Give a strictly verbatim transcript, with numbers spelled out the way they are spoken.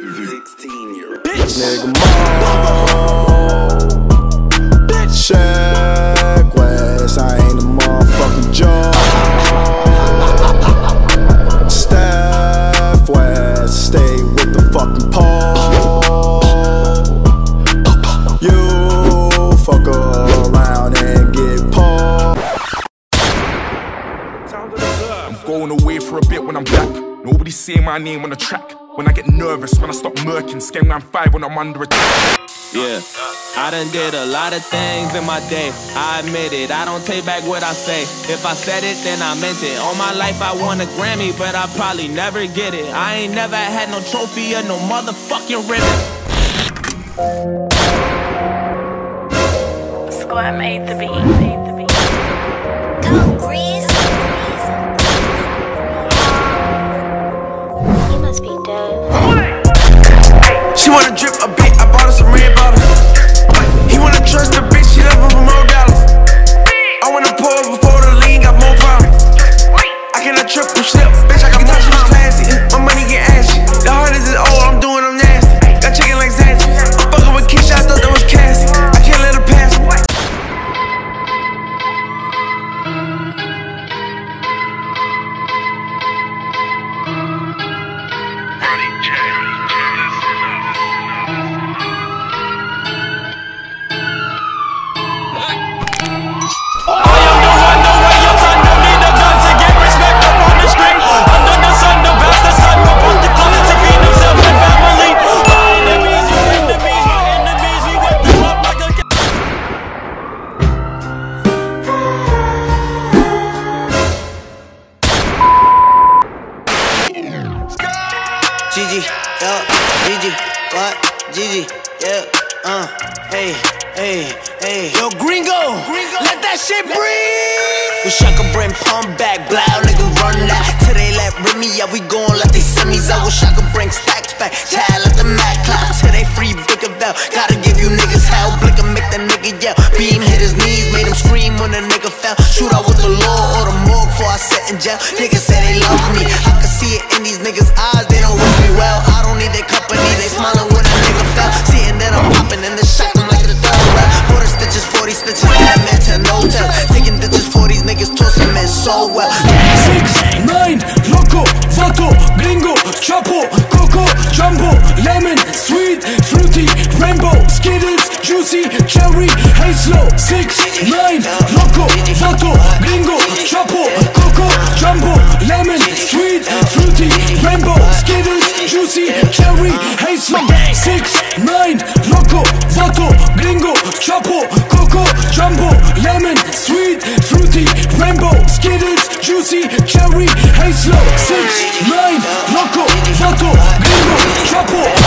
sixteen year old bitch. Nigga Mo, bitch. Check West, I ain't a motherfucking joke. Steph West, stay with the fucking pole. You fuck around and get pulled. I'm going away for a bit when I'm back. Nobody say my name on the track. When I get nervous, when I stop murking, scan round five when I'm under attack. Yeah, I done did a lot of things in my day. I admit it, I don't take back what I say. If I said it, then I meant it. All my life I won a Grammy, but I probably never get it. I ain't never had no trophy or no motherfucking ribbon. Squad made the beat, made the beat. Go, Grease. You must be dead. She wanna drip a bit, I bought her some red bottles. He wanna trust the bitch, she love him for more dollars. I wanna pour before the lean, got more problems. I cannot triple slip, bitch, I got more time. Classy, my money get ashy. The hardest is old, I'm doing them nasty. Got chicken like Zanchi. I'm fucking with Keisha, I thought that was Cassie. I can't let her pass me. Gigi, yeah, Gigi, what? Gigi, yeah, uh, hey, hey, hey. Yo, Gringo, Gringo, let that shit breathe. Wish I could bring pump back, blow, nigga, run that. Till they let rip me out, we gon' let they semis out. Wish I could bring stacks back, child, let the Mac clap. Till they free big about, gotta give you niggas hell. Blick and make that nigga yell. Beam hit his knees, made him scream when the nigga fell. Shoot out with the law or the morgue before I sit in jail. Niggas say they love me, I can see it in these niggas' eyes, they don't wish me well. I don't need their company, they smiling when a nigga fell. Seeing that I'm popping in the shot, I'm like the third rap. forty stitches, forty stitches, that man to no tell. Taking ditches for these niggas, toss them in so well. Six, nine, loco, vato, gringo, chapo, coco, jumbo, lemon, sweet, fruity, rainbow, skittles, juicy, cherry, hazel. Six, nine, loco, vato, gringo, chapo, coco, jumbo, lemon, sweet, fruity, rainbow, skittles, juicy, cherry, hazel. Six, nine, loco, vato, gringo, chapo, coco, jumbo, lemon, sweet, fruity, rainbow, skittles, juicy, cherry, hazel. Six, nine, loco, vato, gringo, chapo.